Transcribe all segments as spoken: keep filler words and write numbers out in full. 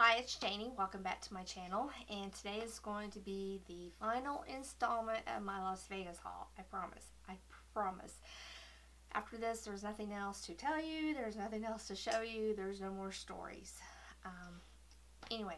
Hi, it's Janie. Welcome back to my channel, and today is going to be the final installment of my Las Vegas haul. I promise. I promise. After this, there's nothing else to tell you. There's nothing else to show you. There's no more stories. Um, anyway,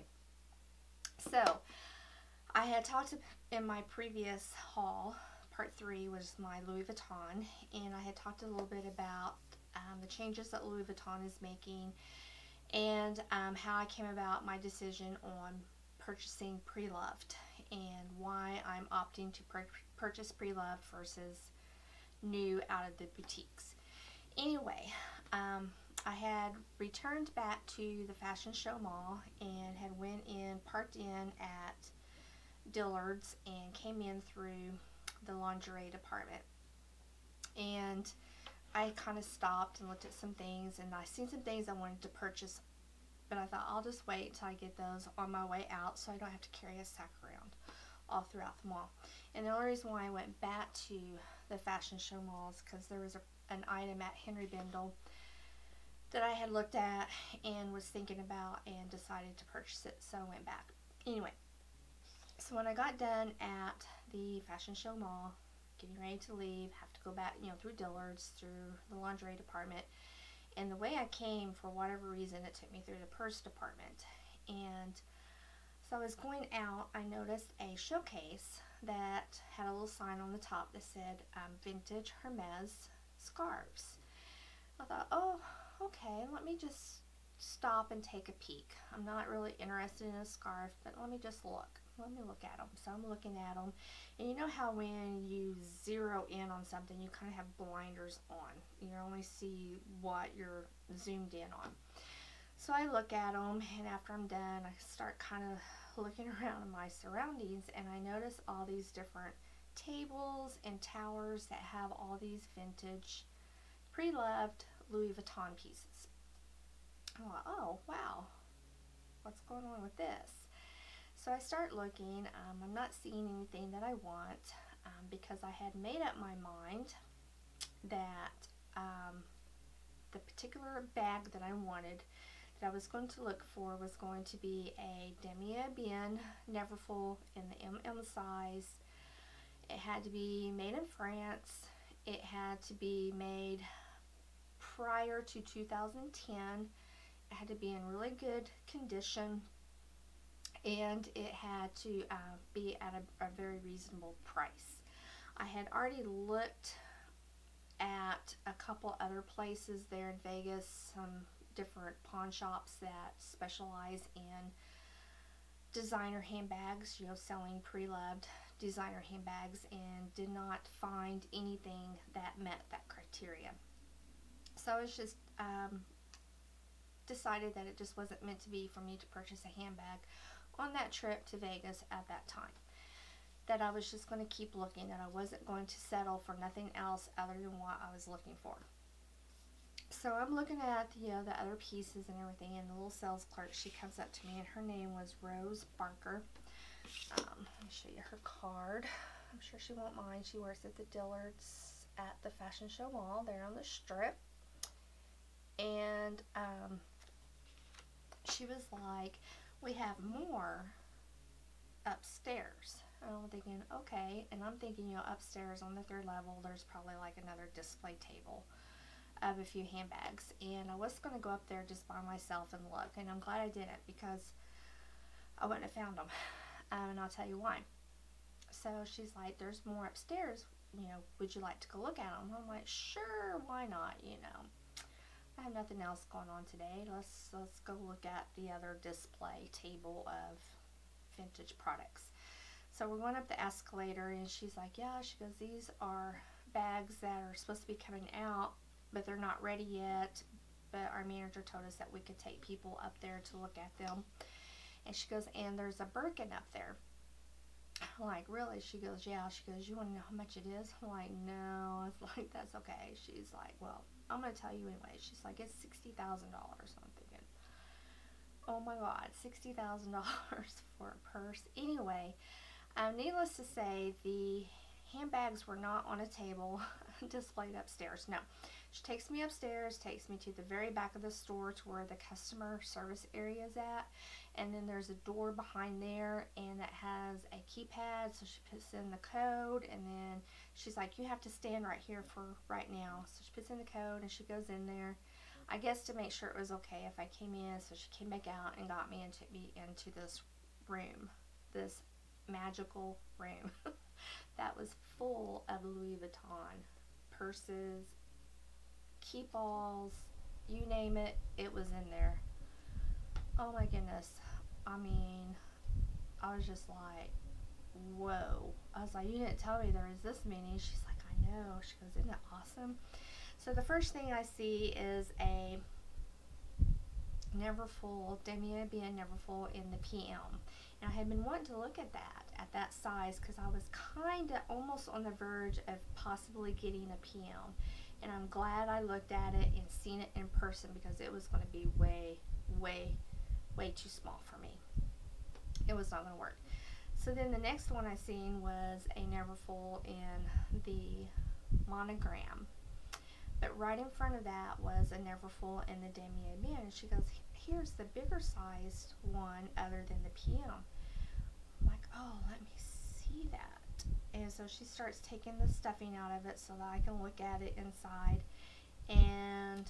so I had talked in my previous haul, part three was my Louis Vuitton, and I had talked a little bit about um, the changes that Louis Vuitton is making, and um, how I came about my decision on purchasing pre-loved and why I'm opting to pur purchase pre-loved versus new out of the boutiques. Anyway, um, I had returned back to the Fashion Show Mall and had went in, parked in at Dillard's and came in through the lingerie department. And I kind of stopped and looked at some things, and I seen some things I wanted to purchase, but I thought I'll just wait until I get those on my way out so I don't have to carry a sack around all throughout the mall. And the only reason why I went back to the Fashion Show Mall is because there was a, an item at Henry Bendel that I had looked at and was thinking about and decided to purchase it, so I went back. Anyway, so when I got done at the Fashion Show Mall, getting ready to leave, have to go back, you know, through Dillard's, through the lingerie department, and the way I came, for whatever reason, it took me through the purse department. And so I was going out, I noticed a showcase that had a little sign on the top that said um, Vintage Hermes Scarves. I thought, oh, okay, let me just stop and take a peek. I'm not really interested in a scarf, but let me just look. Let me look at them. So I'm looking at them, and you know how when you zero in on something, you kind of have blinders on. You only see what you're zoomed in on. So I look at them, and after I'm done, I start kind of looking around my surroundings, and I notice all these different tables and towers that have all these vintage, pre-loved Louis Vuitton pieces. I thought, oh, wow, what's going on with this? So I start looking. um, I'm not seeing anything that I want, um, because I had made up my mind that um, the particular bag that I wanted, that I was going to look for, was going to be a Damier Ebene Neverfull in the M M size. It had to be made in France. It had to be made prior to two thousand ten. It had to be in really good condition, and it had to uh, be at a, a very reasonable price. I had already looked at a couple other places there in Vegas, some different pawn shops that specialize in designer handbags, you know, selling pre-loved designer handbags, and did not find anything that met that criteria. So I was just um, decided that it just wasn't meant to be for me to purchase a handbag on that trip to Vegas at that time. That I was just going to keep looking, that I wasn't going to settle for nothing else other than what I was looking for. So I'm looking at, you know, the other pieces and everything, and the little sales clerk, she comes up to me, and her name was Rose Barker. Um, let me show you her card. I'm sure she won't mind. She works at the Dillard's at the Fashion Show Mall there on the Strip. And um, she was like, we have more upstairs. And I'm thinking, okay. And I'm thinking, you know, upstairs on the third level, there's probably like another display table of a few handbags. And I was going to go up there just by myself and look. And I'm glad I didn't, because I wouldn't have found them. Um, and I'll tell you why. So she's like, there's more upstairs. You know, would you like to go look at them? I'm like, sure, why not, you know. I have nothing else going on today. Let's let's go look at the other display table of vintage products. So we're going up the escalator, and she's like, yeah, she goes, these are bags that are supposed to be coming out, but they're not ready yet. But our manager told us that we could take people up there to look at them. And she goes, and there's a Birkin up there. I'm like, really? She goes, yeah. She goes, you want to know how much it is? I'm like, no. I was like, that's okay. She's like, well, I'm going to tell you anyway. She's like, it's sixty thousand dollars. I'm thinking, oh my God, sixty thousand dollars for a purse. Anyway, um, needless to say, the handbags were not on a table displayed upstairs. No. She takes me upstairs, takes me to the very back of the store to where the customer service area is at. And then there's a door behind there, and it has a keypad, so she puts in the code, and then she's like, you have to stand right here for right now. So she puts in the code, and she goes in there, I guess to make sure it was okay if I came in. So she came back out and got me and took me into this room, this magical room that was full of Louis Vuitton purses, key balls, you name it, it was in there. Oh my goodness. I mean, I was just like, whoa. I was like, you didn't tell me there was this many. She's like, I know. She goes, isn't it awesome? So the first thing I see is a Neverfull, Damier Ebene Neverfull in the P M. And I had been wanting to look at that, at that size, because I was kind of almost on the verge of possibly getting a P M. And I'm glad I looked at it and seen it in person, because it was going to be way, way, way too small for me. It was not going to work. So then the next one I seen was a Neverfull in the monogram. But right in front of that was a Neverfull in the Damier Ebene. And she goes, here's the bigger sized one other than the P M. I'm like, oh, let me see that. And so she starts taking the stuffing out of it so that I can look at it inside. And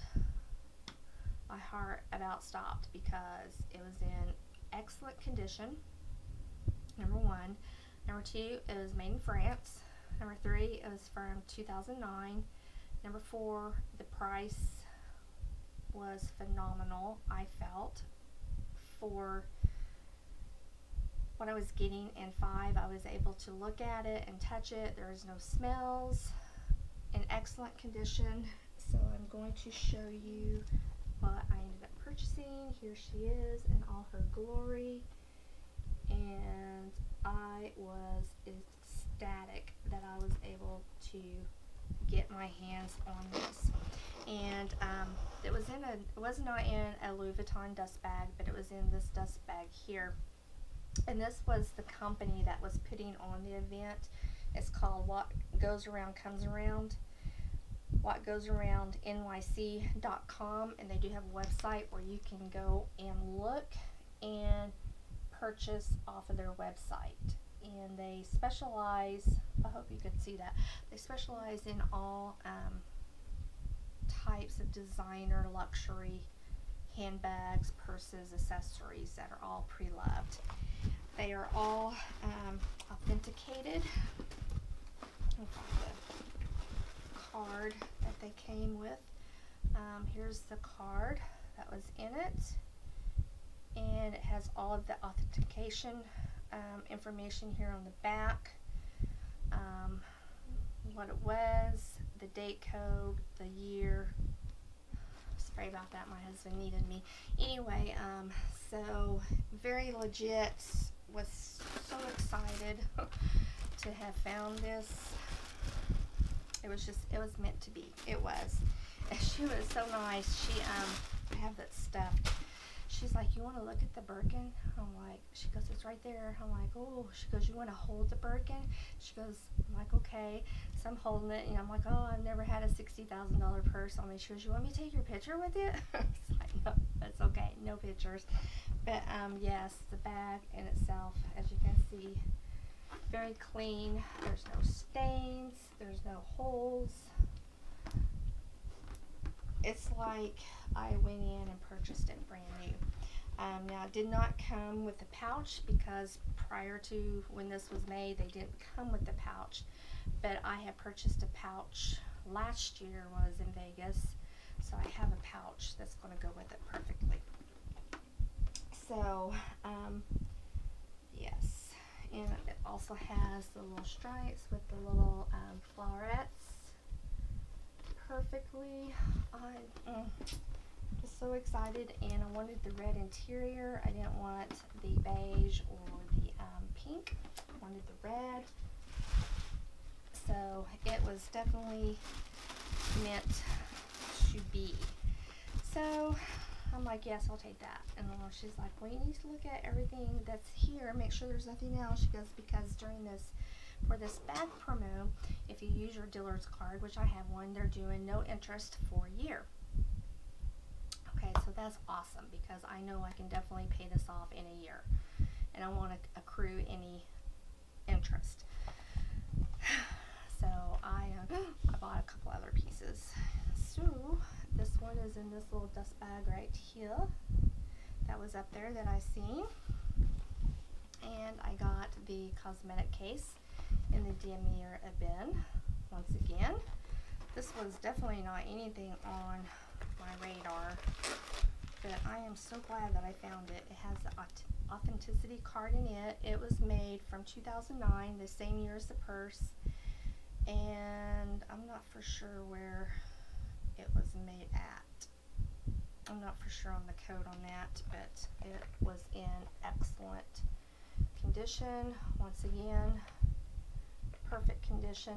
my heart about stopped, because it was in excellent condition, number one. Number two, it was made in France. Number three, it was from two thousand nine. Number four, the price was phenomenal, I felt, for what I was getting. And five, I was able to look at it and touch it. There was no smells, in excellent condition. So I'm going to show you what I ended up purchasing. Here she is in all her glory, and I was ecstatic that I was able to get my hands on this. And um, it was in a, it was not in a Louis Vuitton dust bag, but it was in this dust bag here. And this was the company that was putting on the event. It's called What Goes Around Comes Around. What Goes Around N Y C dot com, and they do have a website where you can go and look and purchase off of their website. And they specialize, I hope you could see that, they specialize in all um, types of designer luxury handbags, purses, accessories that are all pre-loved. They are all um, authenticated. I'll find the card that they came with. Um, here's the card that was in it, and it has all of the authentication um, information here on the back, um, what it was, the date code, the year. Sorry about that, my husband needed me. Anyway, um, so very legit. Was so excited to have found this. It was just, it was meant to be. It was. And she was so nice. She, um, I have that stuffed. She's like, you want to look at the Birkin? I'm like, she goes, it's right there. I'm like, oh. She goes, you want to hold the Birkin? She goes, I'm like, okay. So I'm holding it, and I'm like, oh, I've never had a sixty thousand dollar purse on me. She goes, you want me to take your picture with it? It's like, no, that's okay. No pictures. But, um, yes, the bag in itself, as you can see, very clean. There's no stains. There's no holes. It's like I went in and purchased it brand new. Um, now, it did not come with a pouch, because prior to when this was made, they didn't come with the pouch. But I had purchased a pouch last year when I was in Vegas, so I have a pouch that's going to go with it perfectly. So, um, yes, and it also has the little stripes with the little um, flowerets perfectly. I'm mm, just so excited, and I wanted the red interior. I didn't want the beige or the um, pink. I wanted the red. So it was definitely meant to be. So I'm like, yes, I'll take that. And then she's like, well, you need to look at everything that's here, make sure there's nothing else. She goes, because during this for this bag promo, if you use your Dillard's card, which I have one, they're doing no interest for a year. Okay, so that's awesome because I know I can definitely pay this off in a year, and I want to accrue any interest. So I, uh, I bought a couple other pieces. So this one is in this little dust bag right here. That was up there that I seen. And I got the cosmetic case in the Damier Ebene once again. This was definitely not anything on my radar, but I am so glad that I found it. It has the authenticity card in it. It was made from two thousand nine, the same year as the purse, and I'm not for sure where it was made at. I'm not for sure on the code on that, but it was in excellent condition. Once again, perfect condition.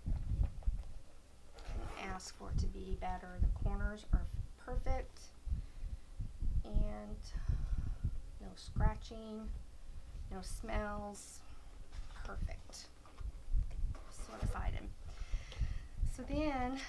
Couldn't ask for it to be better. The corners are perfect, and no scratching, no smells, perfect. So excited. So then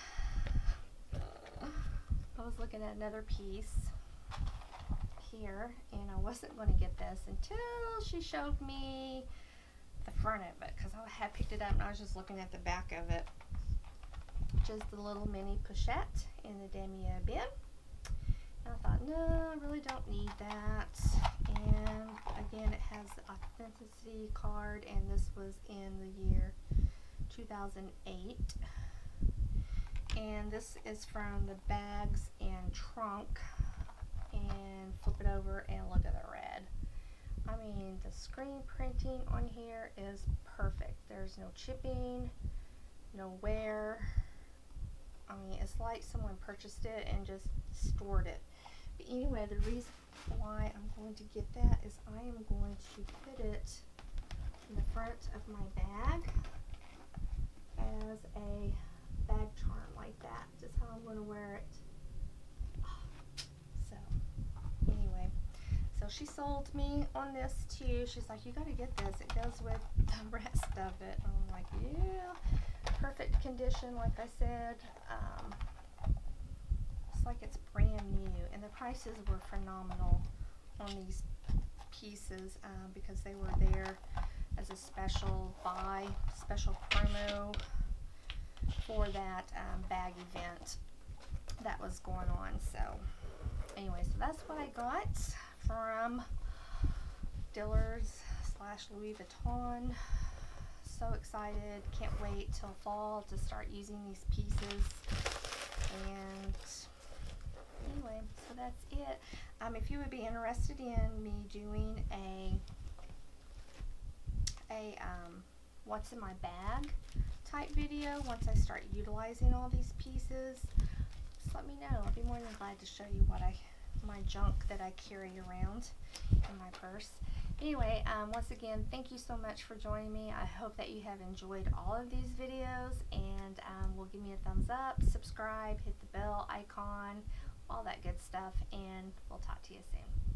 I was looking at another piece here, and I wasn't going to get this until she showed me the front of it, because I had picked it up and I was just looking at the back of it, which is the little mini pochette in the Damier Ebene. And I thought, no, I really don't need that. And again, it has the authenticity card, and this was in the year two thousand eight. And this is from the bags and trunk, and flip it over and look at the red. I mean, the screen printing on here is perfect. There's no chipping, no wear. I mean, it's like someone purchased it and just stored it. But anyway, the reason why I'm going to get that is I am going to put it in the front of my bag as a bag charm like that. Just how I'm going to wear it. So anyway, so she sold me on this too. She's like, you got to get this. It goes with the rest of it. And I'm like, yeah, perfect condition, like I said. Um, it's like it's brand new, and the prices were phenomenal on these pieces um, because they were there as a special buy, special promo for that um, bag event that was going on. So anyway, so that's what I got from Dillard's slash Louis Vuitton. So excited, can't wait till fall to start using these pieces. And anyway, so that's it. Um, if you would be interested in me doing a a um, what's in my bag type video once I start utilizing all these pieces, just let me know. I'll be more than glad to show you what I my junk that I carry around in my purse. Anyway, um, once again, thank you so much for joining me. I hope that you have enjoyed all of these videos, and um, will give me a thumbs up, subscribe, hit the bell icon, all that good stuff, and we'll talk to you soon.